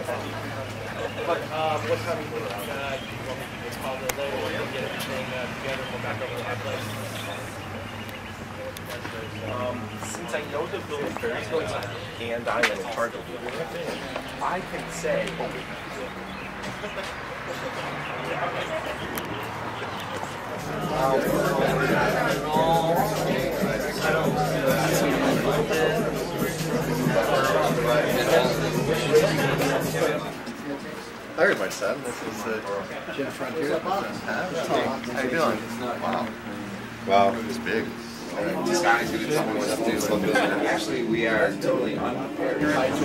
But what time do you think you want me to just call it later and get everything together and go back over to my place? Since I know the building very well, and I am in charge of it, I can say, I heard my son. This is Jim Frontier. How you doing? Wow. Wow, it's big. This guy's going to tell me what to do. Actually, we are totally unprepared.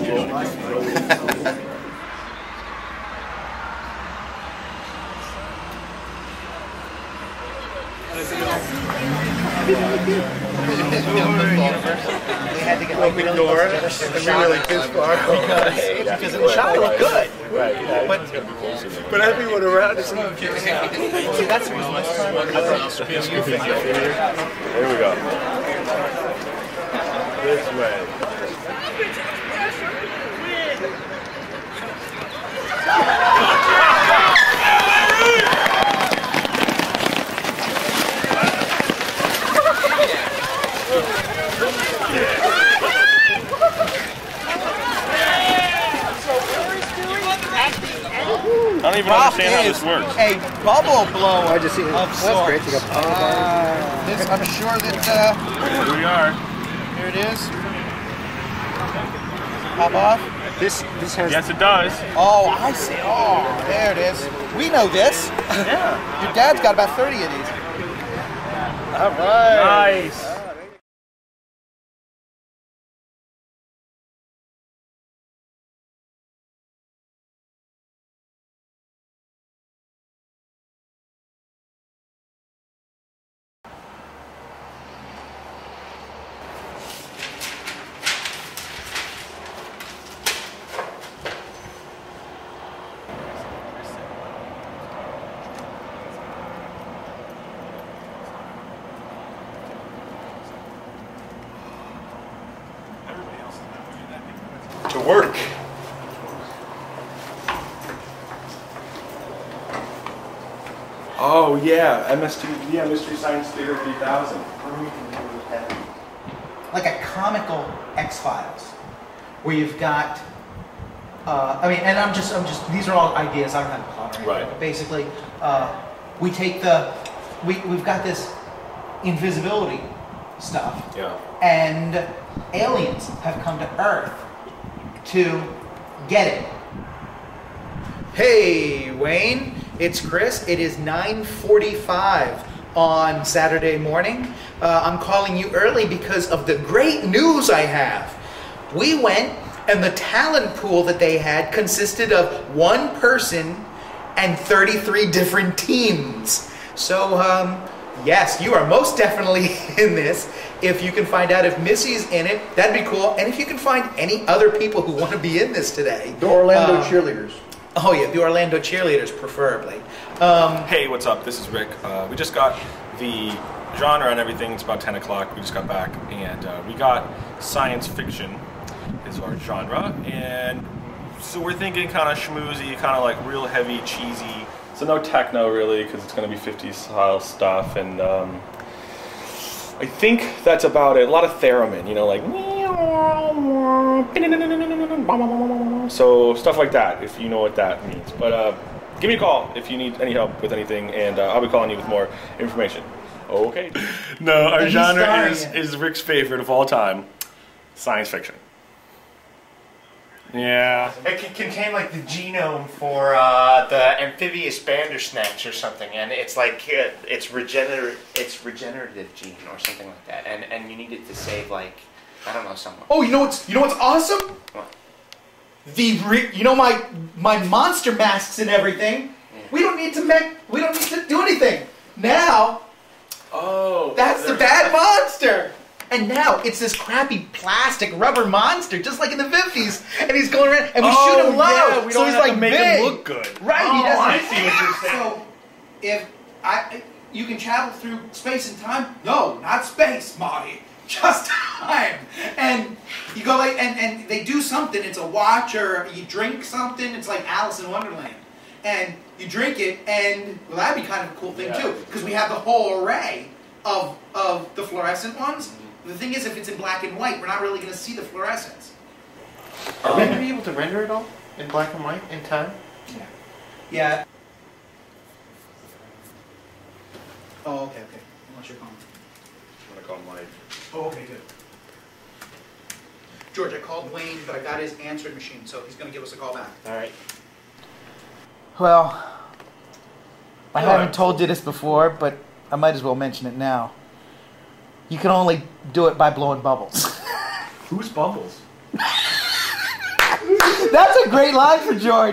We had to get Open the door and we were like this far. because in the shot it looked good. Right. But everyone around is like, See, that's the reason this time. here we go. This way. I don't even understand how this works. A bubble blower. I just see it. That's great. You got This, I'm sure that Here we are. here it is. Pop off. this has. Yes, it does. Oh, I see. Oh, there it is. We know this. Yeah. Your dad's got about 30 of these. All right. Nice. To work. Oh yeah, MST, Mystery Science Theater 3000. Like a comical X-Files, where you've got, I mean, and I'm just, these are all ideas, I don't have a plot or anything, Right. but basically, we take we've got this invisibility stuff, Yeah. and aliens have come to Earth to get it. Hey, Wayne, it's Chris. It is 9:45 on Saturday morning. I'm calling you early because of the great news I have. We went, and the talent pool that they had consisted of one person and 33 different teams. So, yes, you are most definitely in this. If you can find out if Missy's in it, that'd be cool. And if you can find any other people who want to be in this today. The Orlando cheerleaders. Oh yeah, the Orlando cheerleaders preferably. Hey, what's up? This is Rick. We just got the genre and everything. It's about 10 o'clock. We just got back, and we got science fiction is our genre, and so we're thinking kind of schmoozy, kind of like real heavy, cheesy. So no techno really, because it's going to be 50s style stuff, and I think that's about it. A lot of theremin, you know, like so stuff like that, if you know what that means. But give me a call if you need any help with anything, and I'll be calling you with more information. Okay. No, our genre is Rick's favorite of all time, science fiction. Yeah. It can contain like the genome for the amphibious bandersnatch or something, and it's like it's regenerative gene or something like that, and you need it to save like I don't know someone. Oh, you know what's awesome? What? My monster masks and everything. Yeah. We don't need to do anything. Now, that's the bad monster. And now it's this crappy plastic rubber monster, just like in the 50s. And he's going around, and we shoot him low, yeah, we so don't he's have like to make big. him look good. Right? Oh, he doesn't. I see what you're saying. So, if you can travel through space and time, no, not space, Marty. just time. And you go like, and they do something. It's a watch or you drink something. It's like Alice in Wonderland. And you drink it, and well, that'd be kind of a cool thing too, because we have the whole array of the fluorescent ones. The thing is, if it's in black and white, we're not really going to see the fluorescence. Are we going to be able to render it all in black and white in time? Yeah. Yeah. Oh, okay. Unless you're calling. I'm gonna call Mike. Oh, okay, good. George, I called Wayne, but I got his answering machine, so he's going to give us a call back. All right. Well, I haven't told you this before, but I might as well mention it now. You can only do it by blowing bubbles. Who's Bubbles? That's a great line for George.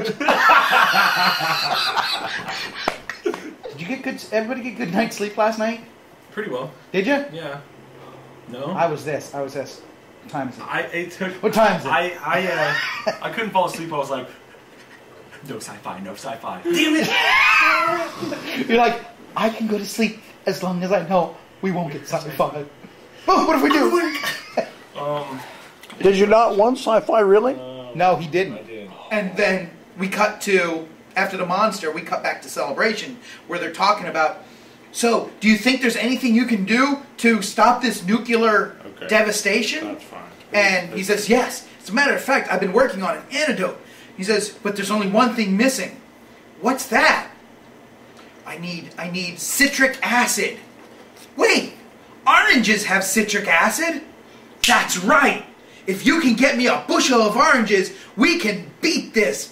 Did you get good? Everybody get good night's sleep last night? Pretty well. Did you? Yeah. No. I was this. What time is it? What time is it? I couldn't fall asleep. I was like, no sci-fi, no sci-fi. Damn it! You're like, I can go to sleep as long as I know we won't get sci-fi. Oh, what if we do? Did you not want sci-fi, really? No, he didn't. I did. And then we cut to, after the monster, we cut back to Celebration, where they're talking about, so, do you think there's anything you can do to stop this nuclear devastation? That's fine. And he says, yes. As a matter of fact, I've been working on an antidote. He says, but there's only one thing missing. What's that? I need citric acid. Wait, oranges have citric acid? That's right. If you can get me a bushel of oranges, we can beat this.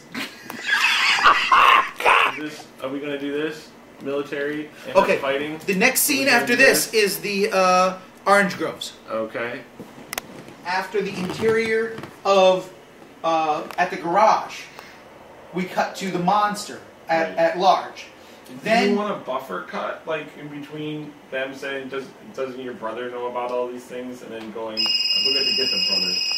Are we gonna do this? Military and Okay. fighting? The next scene after this is the orange groves. Okay. After the interior of, at the garage, we cut to the monster at large. Do you want a buffer cut, like in between them saying, doesn't your brother know about all these things, and then going, we're going to get the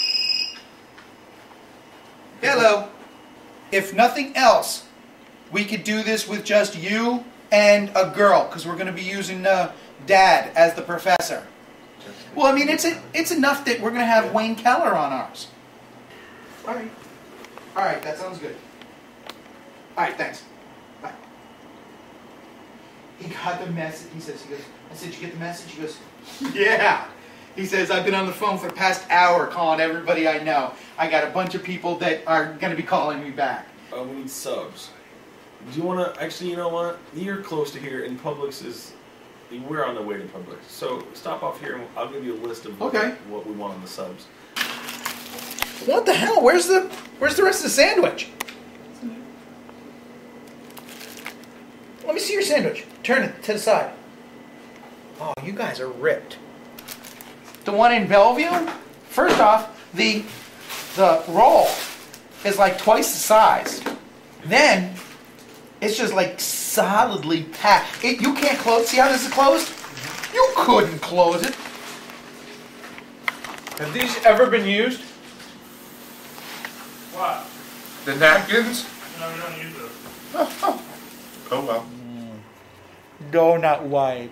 brother. Hello. If nothing else, we could do this with just you and a girl, because we're going to be using Dad as the professor. Well, I mean, it's enough that we're going to have Wayne Keller on ours. All right, that sounds good. All right, thanks. Bye. He got the message. He goes, I said, you get the message? He goes, yeah. He says, I've been on the phone for the past hour calling everybody I know. I got a bunch of people that are going to be calling me back. We need subs. Do you want to, actually, you know what? You're close to here, and Publix is, we're on the way to Publix. So stop off here, and I'll give you a list of what we want on the subs. What the hell? Where's the rest of the sandwich? Let me see your sandwich. Turn it to the side. Oh, you guys are ripped. The one in Bellevue? First off, the roll is like twice the size. Then it's just like solidly packed. You can't close. See how this is closed? You couldn't close it. Have these ever been used? What? The napkins? No, we don't use those. Oh well. Donut wipe.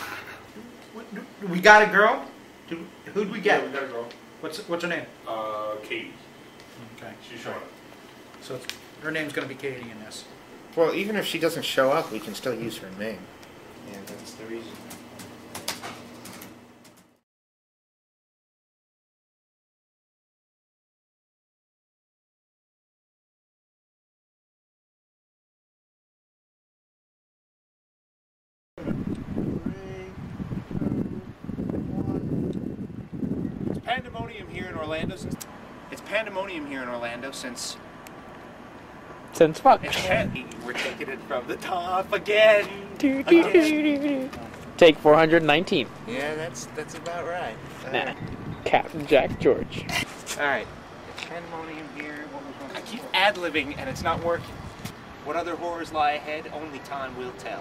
We got a girl? Who'd we get? Yeah, we got a girl. What's her name? Katie. Okay. She's showing up. So her name's going to be Katie in this. Well, even if she doesn't show up, we can still use her name. Yeah, that's the reason. It's pandemonium here in Orlando since... Since fuck. We're taking it from the top again. Take 419. Yeah, that's about right. Nah. Captain Jack George. Alright. It's pandemonium here. I keep ad-libbing and it's not working. What other horrors lie ahead? Only time will tell.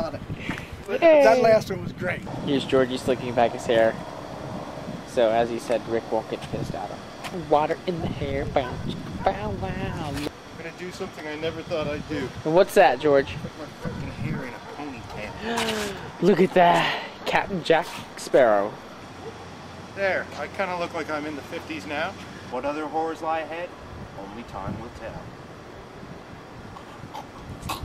on it. That last one was great. Here's Georgie slicking back his hair. So, as he said, Rick won't get pissed at him. Water in the hair. Bow, bow, wow. I'm gonna do something I never thought I'd do. What's that, George? Put my fucking hair in a ponytail. Look at that. Captain Jack Sparrow. There, I kind of look like I'm in the 50s now. What other horrors lie ahead? Only time will tell.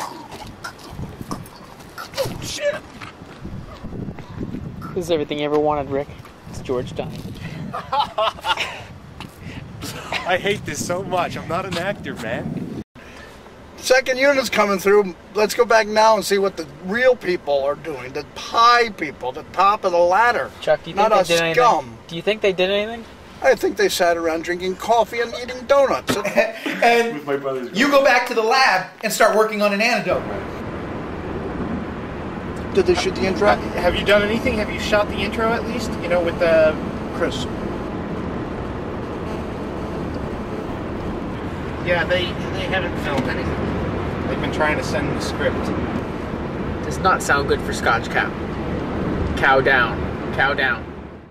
Oh, shit! This is everything you ever wanted, Rick. It's George dying. I hate this so much. I'm not an actor, man. Second unit's coming through. Let's go back now and see what the real people are doing. The high people, the top of the ladder. Chuck, do you not think us they did scum. anything? Do you think they did anything? I think they sat around drinking coffee and eating donuts. And With my brothers. you go back to the lab and start working on an antidote. Did they shoot the intro? Have you done anything? Have you shot the intro at least? You know, with the... Chris. Yeah, they haven't filmed anything. They've been trying to send the script. Does not sound good for Scotch Cow. Cow down. Cow down.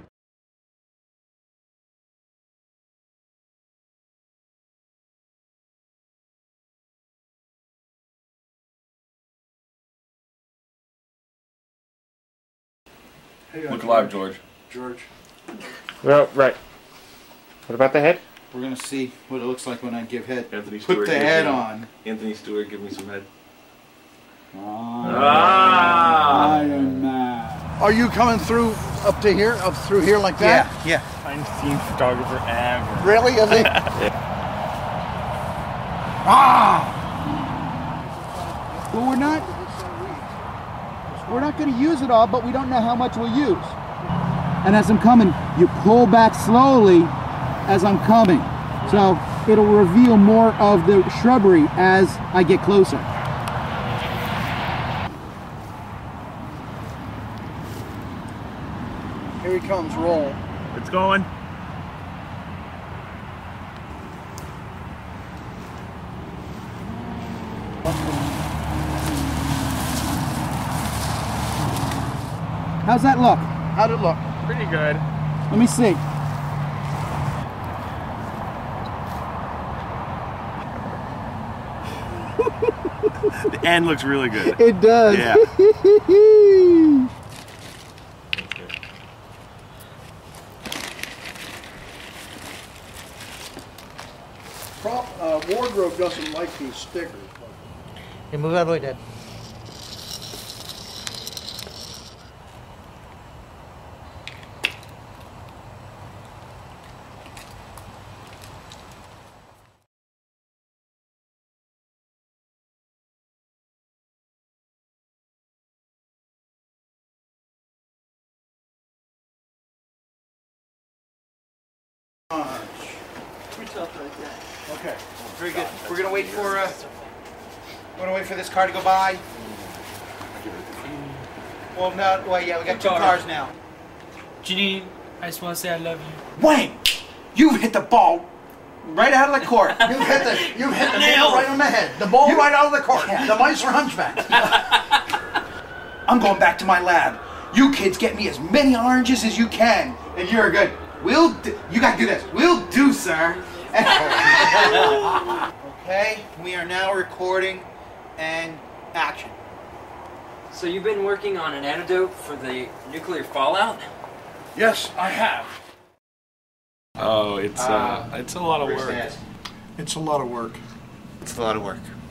Look alive, George. George, Well, right. What about the head? we're gonna see what it looks like when I give head. Anthony Put Stewart, the give head me- on. Anthony Stewart, give me some head. Iron Man. Are you coming through up to here, up through here like that? Yeah. I'm scene photographer ever. Really? Is it? Ah! Well, we're not going to use it all, but we don't know how much we'll use. And as I'm coming, you pull back slowly as I'm coming. So it'll reveal more of the shrubbery as I get closer. Here he comes, roll. It's going. How's that look? How'd it look? Pretty good. Let me see. The end looks really good. It does. Yeah. Wardrobe doesn't like these stickers. Hey, move out of the way, Dad. Okay. Very good. We're gonna wait for this car to go by. Well, no, well, yeah, we got two cars now. Janine, I just want to say I love you. Wayne, you've hit the ball right out of the court. You've hit the nail right on the head. The ball right out of the court. The mice are hunchbacks. I'm going back to my lab. You kids get me as many oranges as you can. And you're good. You gotta do this. Will do, sir. Okay, we are now recording and action. So you've been working on an antidote for the nuclear fallout? Yes, I have. Oh, it's a lot of work. It's a lot of work. It's a lot of work.